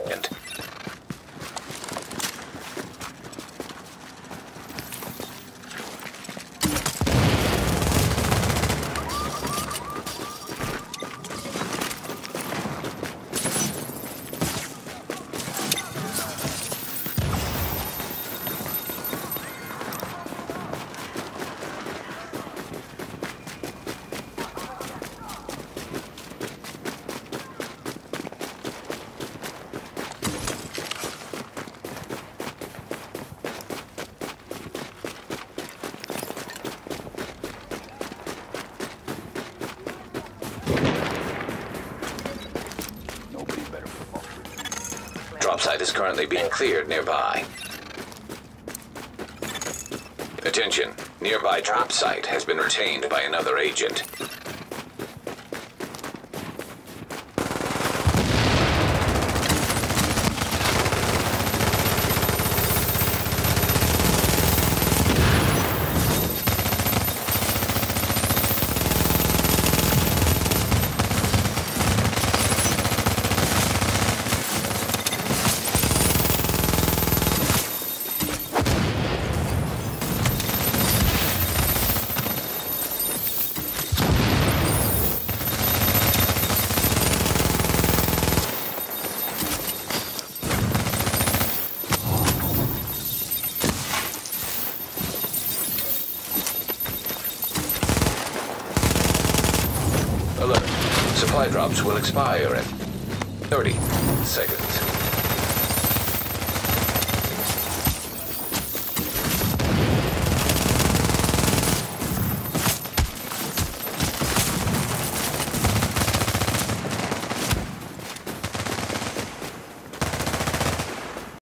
agent. Drop site is currently being cleared nearby. Attention, nearby drop site has been retained by another agent. Alert. Supply drops will expire in 30 seconds.